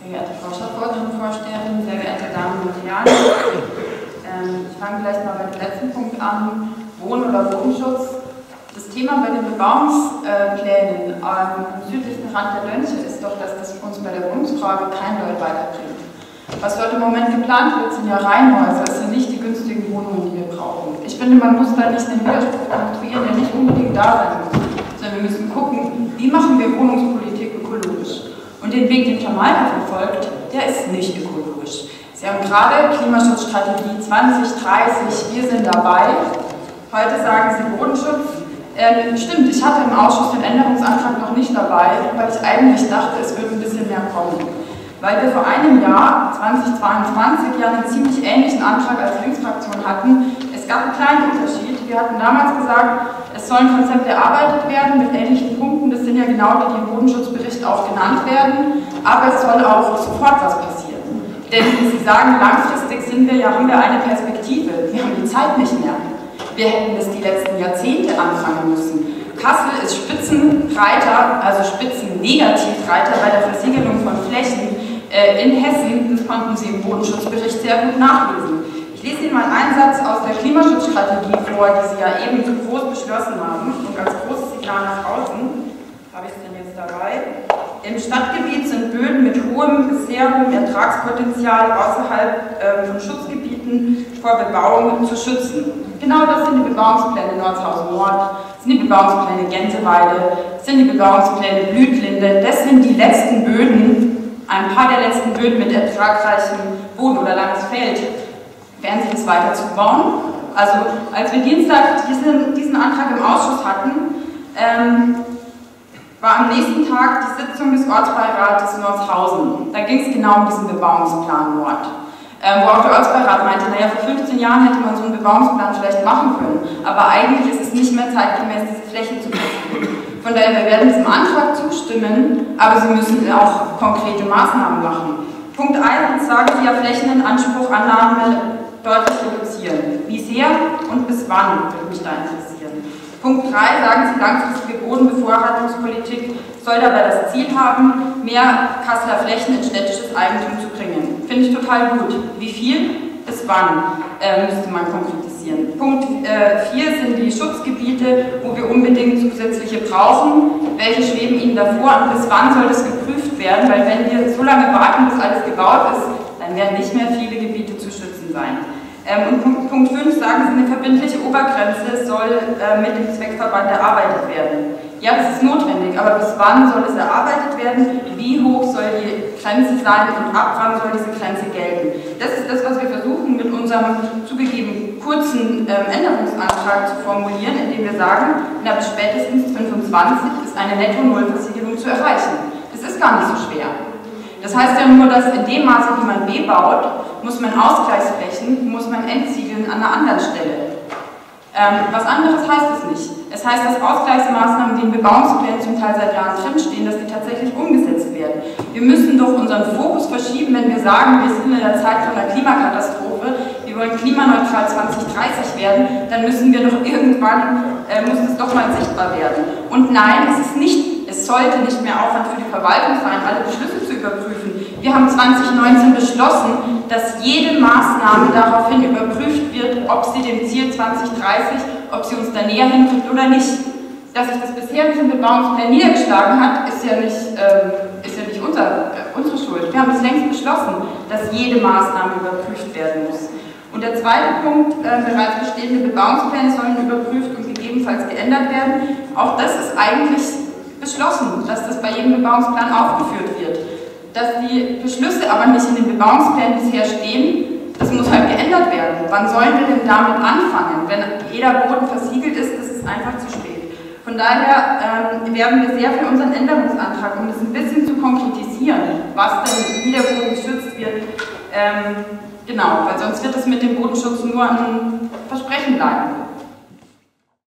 Sehr geehrte Frau Stadtverordnetenvorsteherin, sehr geehrte Damen und Herren, ich fange vielleicht mal bei dem letzten Punkt an, Wohn- oder Bodenschutz. Das Thema bei den Bebauungsplänen am südlichen Rand der Dönche ist doch, dass das uns bei der Wohnungsfrage kein Deut weiterbringt. Was dort im Moment geplant wird, sind ja Reihenhäuser, es sind nicht die günstigen Wohnungen, die wir brauchen. Ich finde, man muss da nicht den Widerspruch konstruieren, der nicht unbedingt da sein muss, sondern wir müssen gucken, wie machen wir Wohnungspolitik ökologisch. Und den Weg, den Jamaika verfolgt, der ist nicht ökologisch. Sie haben gerade Klimaschutzstrategie 2030, wir sind dabei. Heute sagen Sie Bodenschutz. Stimmt, ich hatte im Ausschuss den Änderungsantrag noch nicht dabei, weil ich eigentlich dachte, es würde ein bisschen mehr kommen. Weil wir vor einem Jahr, 2022, ja einen ziemlich ähnlichen Antrag als Linksfraktion hatten. Es gab einen kleinen Unterschied. Wir hatten damals gesagt, es sollen Konzepte erarbeitet werden mit ähnlichen Punkten. Das sind ja genau die, die im Bodenschutzbericht auch genannt werden. Aber es soll auch sofort was passieren. Denn wie Sie sagen, langfristig haben wir eine Perspektive. Wir haben die Zeit nicht mehr. Wir hätten das die letzten Jahrzehnte anfangen müssen. Kassel ist Spitzenreiter, also Spitzennegativreiter bei der Versiegelung von Flächen in Hessen. Das konnten Sie im Bodenschutzbericht sehr gut nachlesen. Ich lese Ihnen mal einen Satz aus der Klimaschutzstrategie vor, die Sie ja eben so groß beschlossen haben und als großes Signal nach außen. Habe ich es denn jetzt dabei? Im Stadtgebiet sind Böden mit sehr hohem Ertragspotenzial außerhalb von Schutzgebieten vor Bebauung zu schützen. Genau das sind die Bebauungspläne Nordshausen Nord, das sind die Bebauungspläne Gänseweide, das sind die Bebauungspläne Blütlinde, das sind die letzten Böden, ein paar der letzten Böden mit ertragreichem Boden oder langes Feld. Werden Sie das weiter zubauen? Also, als wir Dienstag diesen Antrag im Ausschuss hatten, war am nächsten Tag die Sitzung des Ortsbeirates Nordshausen. Da ging es genau um diesen Bebauungsplan Nord. Wo auch der Ortsbeirat meinte, naja, vor 15 Jahren hätte man so einen Bebauungsplan vielleicht machen können, aber eigentlich ist es nicht mehr zeitgemäß, diese Fläche zu festlegen. Von daher, wir werden diesem Antrag zustimmen, aber Sie müssen auch konkrete Maßnahmen machen. Punkt 1 sagen Sie ja, Flächenanspruchannahme deutlich reduzieren. Wie sehr und bis wann, würde mich da interessieren. Punkt 3 sagen Sie, langfristige Bodenbevorratungspolitik soll dabei das Ziel haben, mehr Kasseler Flächen in städtisches Eigentum zu bringen. Finde ich total gut. Wie viel? Bis wann? Müsste man konkretisieren. Punkt 4 sind die Schutzgebiete, wo wir unbedingt zusätzliche brauchen. Welche schweben Ihnen davor und bis wann soll das geprüft werden? Weil wenn wir so lange warten, bis alles gebaut ist, dann werden nicht mehr viele Gebiete zu schützen sein. Und Punkt 5 sagen Sie, eine verbindliche Obergrenze soll mit dem Zweckverband erarbeitet werden. Ja, das ist notwendig, aber bis wann soll es erarbeitet werden? Wie hoch soll die Grenze sein und ab wann soll diese Grenze gelten? Das ist das, was wir versuchen mit unserem zugegeben kurzen Änderungsantrag zu formulieren, indem wir sagen, na, bis spätestens 25 ist eine Netto-Null-Versiegelung zu erreichen. Das ist gar nicht so schwer. Das heißt ja nur, dass in dem Maße, wie man B baut, muss man Ausgleichsflächen, muss man entsiegeln an einer anderen Stelle. Was anderes heißt es nicht. Es heißt, dass Ausgleichsmaßnahmen, die in Bebauungsplänen zum Teil seit Jahren drinstehen, dass die tatsächlich umgesetzt werden. Wir müssen doch unseren Fokus verschieben, wenn wir sagen, wir sind in der Zeit von einer Klimakatastrophe, wir wollen klimaneutral 2030 werden, dann müssen wir doch irgendwann, muss es doch mal sichtbar werden. Und nein, es sollte nicht mehr Aufwand für die Verwaltung sein, alle Beschlüsse zu überprüfen. Wir haben 2019 beschlossen, dass jede Maßnahme daraufhin überprüft wird, ob sie dem Ziel 2030, ob sie uns da näher hinkriegt oder nicht. Dass sich das bisher mit dem Bebauungsplan niedergeschlagen hat, ist ja nicht unsere Schuld. Wir haben es längst beschlossen, dass jede Maßnahme überprüft werden muss. Und der zweite Punkt, bereits bestehende Bebauungspläne sollen überprüft und gegebenenfalls geändert werden. Auch das ist eigentlich beschlossen, dass das bei jedem Bebauungsplan aufgeführt wird. Dass die Beschlüsse aber nicht in den Bebauungsplänen bisher stehen, das muss halt geändert werden. Wann sollen wir denn damit anfangen? Wenn jeder Boden versiegelt ist, das ist einfach zu spät. Von daher werben wir sehr für unseren Änderungsantrag, um das ein bisschen zu konkretisieren, was denn, wie der Boden geschützt wird. Genau, weil sonst wird es mit dem Bodenschutz nur ein Versprechen bleiben.